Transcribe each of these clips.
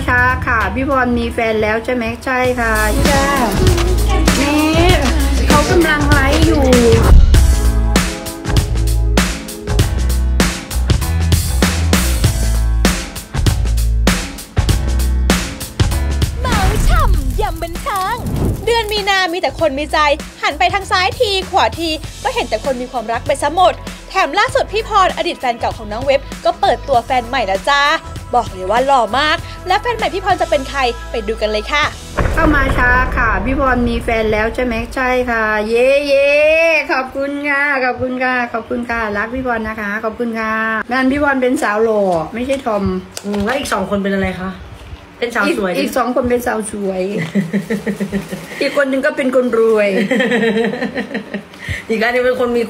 ช้าค่ะพี่พรมีแฟนแล้วใช่ไหมใช่ค่ะจ้านี่เขากำลังไลฟ์อยู่บันเทิงเดือนมีนามีแต่คนมีใจหันไปทางซ้ายทีขวาทีก็เห็นแต่คนมีความรักไปซะหมดแถมล่าสุดพี่พรอดีตแฟนเก่าของน้องเว็บก็เปิดตัวแฟนใหม่แล้วจ้าบอกเลยว่าหล่อมากและแฟนใหม่พี่พรจะเป็นใครไปดูกันเลยค่ะเข้ามาช้าค่ะพี่พรมีแฟนแล้วใช่ไหมใช่ค่ะเย่เย่ขอบคุณค่ะขอบคุณค่ะขอบคุณค่ะรักพี่พรนะคะขอบคุณค่ะงานพี่พรเป็นสาวหล่อไม่ใช่ทอมแล้วอีก2 คนเป็นอะไรคะเป็นสาวสวยอีก2 คนเป็นสาวสวยอีกคนหนึ่งก็เป็นคนรวยอีกอันนึงเป็นคนมี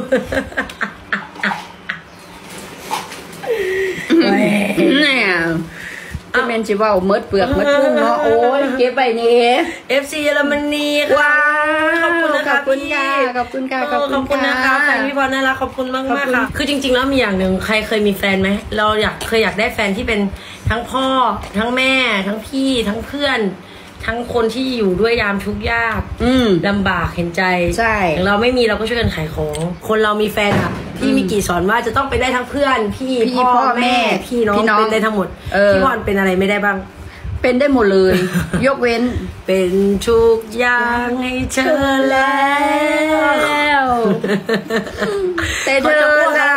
เนี่ยก็เมนจิว่าเมิดเปลือกเมิดพุ่งเนาะโอ้ยเก็บไปนี่ FC เยอรมนีค่ะขอบคุณนะคะขอบคุณค่ะขอบคุณค่ะขอบคุณนะคะแฟนพี่พรน่ารักขอบคุณมากมากค่ะคือจริงๆแล้วมีอย่างหนึ่งใครเคยมีแฟนไหมเราเคยอยากได้แฟนที่เป็นทั้งพ่อทั้งแม่ทั้งพี่ทั้งเพื่อนทั้งคนที่อยู่ด้วยยามทุกข์ยากลำบากเห็นใจใช่อย่างเราไม่มีเราก็ช่วยกันขายของคนเรามีแฟนอ่ะพี่มีกี่สอนว่าจะต้องไปได้ทั้งเพื่อนพี่พ่อแม่พี่น้องเป็นได้ทั้งหมมดพี่พรเป็นอะไรไม่ได้บ้างเป็นได้หมดเลยยกเว้นเป็นทุกอย่างให้เธอแล้วแต่เธอล่ะ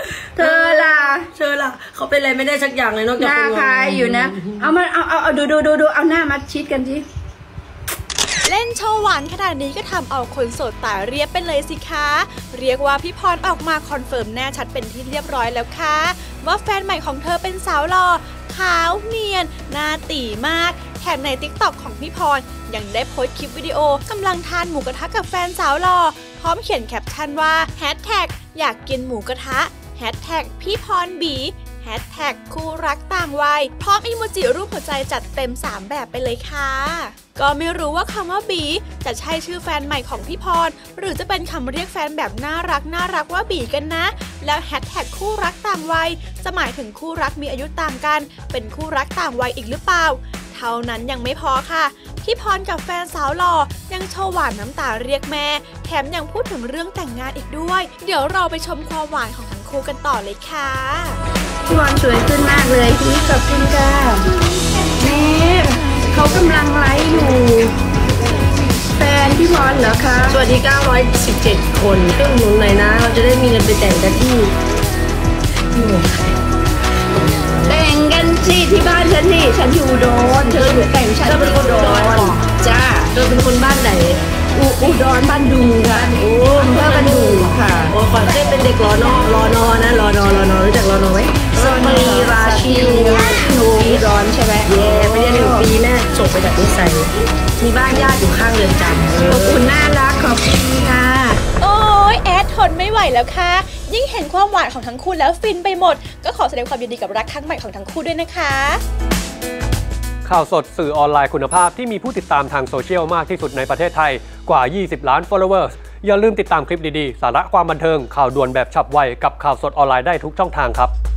เขาเป็นอะไรไม่ได้สักอย่างเลยนอกจากหน้าคล้ายอยู่นะเอามาเอาดูเอาหน้ามาชิดกันสิเล่นโชว์หวานขนาดนี้ก็ทำเอาคนโสดตายเรียบไปเลยสิคะเรียกว่าพี่พรออกมาคอนเฟิร์มแน่ชัดเป็นที่เรียบร้อยแล้วค่ะว่าแฟนใหม่ของเธอเป็นสาวหล่อขาวเนียนหน้าตีมากแถมใน TikTok ของพี่พรยังได้โพสต์คลิปวิดีโอกำลังทานหมูกระทะกับแฟนสาวหล่อพร้อมเขียนแคปชั่นว่าแฮชแท็กอยากกินหมูกระทะแฮชแท็กพี่พรบีแฮชแท็กคู่รักต่างวัยพร้อมอีโมจิรูปหัวใจจัดเต็ม3แบบไปเลยค่ะก็ไม่รู้ว่าคำว่าบีจะใช่ชื่อแฟนใหม่ของพี่พรหรือจะเป็นคำเรียกแฟนแบบน่ารักว่าบีกันนะแล้วแฮชแท็กคู่รักต่างวัยจะหมายถึงคู่รักมีอายุต่างกันเป็นคู่รักต่างวัยอีกหรือเปล่าเท่านั้นยังไม่พอค่ะพี่พรกับแฟนสาวหล่อยังโชว์หวานน้ำตาเรียกแม่แถมยังพูดถึงเรื่องแต่งงานอีกด้วยเดี๋ยวเราไปชมความหวานของทั้งคู่กันต่อเลยค่ะพี่พรสวยขึ้นมากเลยพี่ขอบคุณค่ะนี่เขากำลังไลฟ์อยู่แฟนพี่พรเหรอคะสวัสดี917 คนช่วยหนุนหน่อยนะเราจะได้มีเงินไปแต่งกันที่เมืองไทยแต่งกันสิที่บ้านฉันนี่ฉันอยู่อุดรเธออยู่แต่งฉันเป็นคนอุดรจ้าเธอเป็นคนบ้านไหนอุดรบ้านดุงค่ะโอ้เมื่อบ้านดุงค่ะโอ้ก่อนเคยเป็นเด็กรอนนะรอนรู้จักรอนอไหมสมีราชิวหนูอุดรใช่ไหมไปเรียน1 ปีแม่ส่งไปจากนิสัยมีบ้านญาติอยู่ข้างเรือนจำขอบคุณน่ารักขอบคุณค่ะโอ้ยแอดทนไม่ไหวแล้วค่ะยิ่งเห็นความหวานของทั้งคู่แล้วฟินไปหมดก็ขอแสดงความยินดีกับรักครั้งใหม่ของทั้งคู่ด้วยนะคะข่าวสดสื่อออนไลน์คุณภาพที่มีผู้ติดตามทางโซเชียลมากที่สุดในประเทศไทยกว่า20 ล้าน followers อย่าลืมติดตามคลิปดีๆสาระความบันเทิงข่าวด่วนแบบฉับไวกับข่าวสดออนไลน์ได้ทุกช่องทางครับ